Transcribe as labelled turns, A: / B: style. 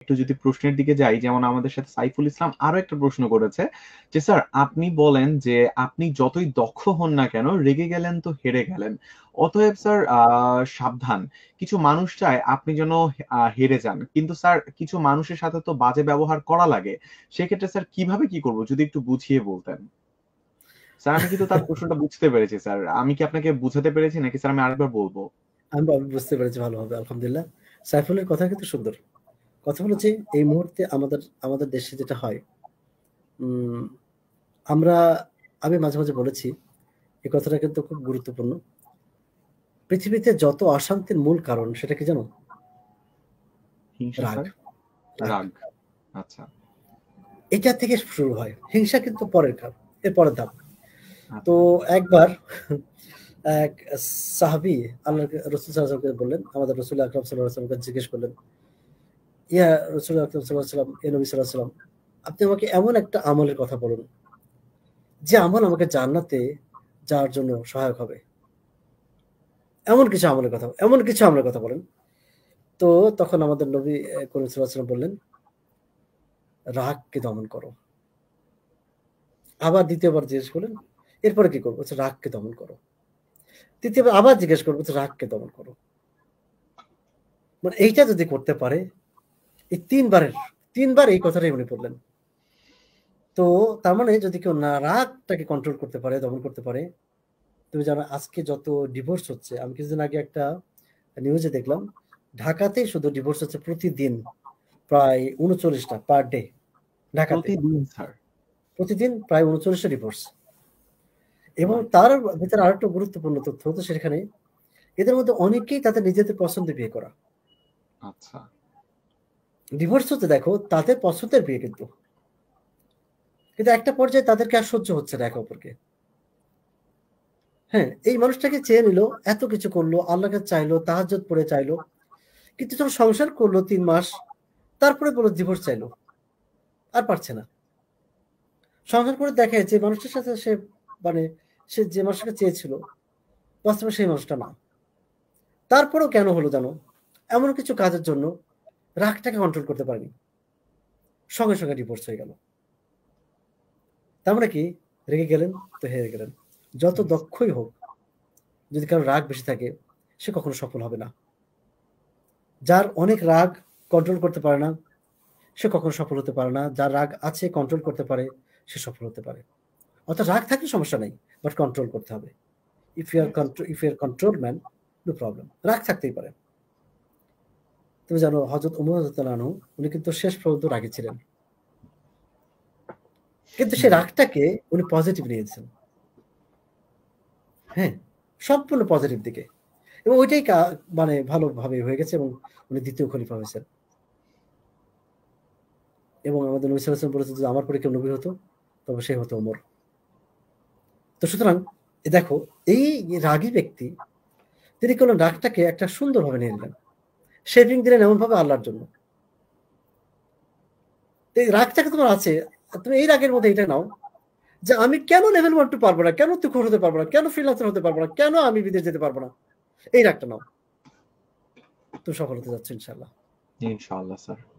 A: একটু যদি প্রশ্নের দিকে যাই, যেমন আমাদের সাথে সাইফুল ইসলাম আরো একটা প্রশ্ন করেছে যে স্যার আপনি বলেন যে আপনি যতই দক্ষ হন না কেন রেগে গেলেন তো হেরে গেলেন, অতএব স্যার সাবধান, কিছু মানুষ চায় আপনি যেন হেরে যান, কিন্তু স্যার কিছু মানুষের সাথে তো বাজে ব্যবহার করা লাগে, সেক্ষেত্রে স্যার কিভাবে কি করবো যদি একটু বুঝিয়ে বলতেন। স্যার আমি কিন্তু তার প্রশ্নটা বুঝতে পেরেছি স্যার, আমি কি আপনাকে বুঝাতে পেরেছি নাকি স্যার আমি আরেকবার বলবো?
B: আমি বুঝতে পেরেছি ভালোভাবে, আলহামদুলিল্লাহ। সাইফুলের কথা কিন্তু সুন্দর। কথা হলো যে এই মুহূর্তে আমাদের আমাদের দেশে যেটা হয়, উম, আমরা আমি মাঝে মাঝে বলেছি, এই কথাটা কিন্তু খুব গুরুত্বপূর্ণ। পৃথিবীতে যত অশান্তির মূল কারণ সেটা কি জানো?
A: হিংসা
B: রাগ।
A: স্যার?
B: রাগ
A: রাগ। আচ্ছা।
B: এটা থেকে শুরু হয়। হিংসা কিন্তু পরের কারণ, এর পরের ধাপ। তো
A: আচ্ছা।
B: একবার এক সাহাবী আল্লাহ রসুল সাল্লাল্লাহু বললেন, আমাদের রসুল আকরাম সাল্লাল্লাহু আলাইহি ওয়াসাল্লামকে জিজ্ঞেস করলেন, ইয়া রসুল আকরাম সাল্লাল্লাহু আলাইহি ওয়াসাল্লাম, এ নবী সাল্লাল্লাহু আলাইহি ওয়াসাল্লাম, আপনি আমাকে এমন একটা আমলের কথা বলুন যে আমল আমাকে জান্নাতে যাওয়ার জন্য সহায়ক হবে। এমন কিছু আমলের কথা বলেন। তো তখন আমাদের নবী করিম সাল্লাল্লাহু আলাইহি ওয়াসাল্লাম বললেন, রাগকে দমন করো। আবার দ্বিতীয়বার জিজ্ঞেস করলেন, এরপরে কি করবো? রাগকে দমন করো। তৃতীয়বার আবার জিজ্ঞেস করবো, রাগকে দমন করো। মানে এইটা যদি করতে পারে, এই তিনবার এই কথাটাই উনি বললেন। তো তার মানে যদি কেউ না রাগটাকে কন্ট্রোল করতে পারে, দমন করতে পারে, তুমি জানো আজকে যত ডিভোর্স হচ্ছে, আমি কিছুদিন আগে একটা নিউজে দেখলাম, ঢাকাতেই শুধু ডিভোর্স হচ্ছে প্রতিদিন প্রায় ৩৯টা পার ডে। ঢাকাতে
A: প্রতিদিন স্যার?
B: প্রতিদিন প্রায় ৩৯টা ডিভোর্স। এবং
A: মাই গড।
B: তার ভিতরে আরেকটা গুরুত্বপূর্ণ তথ্য হতো সেখানে, এদের মধ্যে অনেকেই তাদের নিজেদের পছন্দের বিয়ে করা।
A: আচ্ছা।
B: ডিভোর্স হতে দেখো তাদের পছন্দের বিয়ে, কিন্তু কিন্তু একটা পর্যায়ে তাদেরকে আর সহ্য হচ্ছে না একে অপরকে। হ্যাঁ, এই মানুষটাকে চেয়ে নিল, এত কিছু করলো, আল্লাহকে চাইলো, তাহাজ্জুদ পড়ে চাইলো, কিন্তু যখন সংসার করলো ৩ মাস, তারপরে বলল ডিভোর্স চাইলো, আর পারছে না। সংসার করে দেখে যে মানুষটার সাথে সে, মানে সে যে মানুষটাকে চেয়েছিল, বাস্তবে সেই মানুষটা না। তারপরেও কেন হলো জানো? এমন কিছু কাজের জন্য রাগটাকে কন্ট্রোল করতে পারেনি, সঙ্গে সঙ্গে ডিভোর্স হয়ে গেল। তার মানে কি? রেগে গেলেন তো হেরে গেলেন। যত দক্ষই হোক, যদি কারো রাগ বেশি থাকে, সে কখনো সফল হবে না। যার অনেক রাগ কন্ট্রোল করতে পারে না, সে কখনো সফল হতে পারে না। যার রাগ আছে, কন্ট্রোল করতে পারে, সে সফল হতে পারে। অর্থাৎ রাগ থাকলে সমস্যা নেই, বাট কন্ট্রোল করতে হবে। If you are control man, no problem. রাগ থাকতেই পারে। তুমি জানো হযরত ওমর রাদিয়াল্লাহু আনহু, উনি কিন্তু শেষ পর্যন্ত রাগী ছিলেন। কিন্তু সেই রাগটাকে উনি পজিটিভ নিয়েছেন। হ্যাঁ, সম্পূর্ণ পজিটিভ দিকে। এবং ওইটাই মানে ভালোভাবে হয়ে গেছে, এবং উনি দ্বিতীয় খলিফা হয়েছেন। এবং আমাদের নবী সাল্লাল্লাহু আলাইহি ওয়াসাল্লাম বলেছেন যে আমার পরে কেউ নবী হতো, তবে সে হতো ওমর। তো সুতরাং দেখো, এই রাগী ব্যক্তি, তিনি করলেন রাগটাকে একটা সুন্দরভাবে নিয়ে নিলেন, শেপিং দিলেন এমনভাবে আল্লাহর জন্য। তো এই রাগটাকে তোমার আছে, তুমি এই রাগের মধ্যে এটা নাও যে আমি কেন লেভেল 1 2 পারবো না, কেন তুখোর হতে পারবো না, কেন ফ্রিল্যান্সার হতে পারবো না, কেন আমি বিদেশ যেতে পারবো না, এই রাগটা নাও, তুমি সফল হতে যাচ্ছ ইনশাআল্লাহ।
A: ইনশাআল্লাহ স্যার।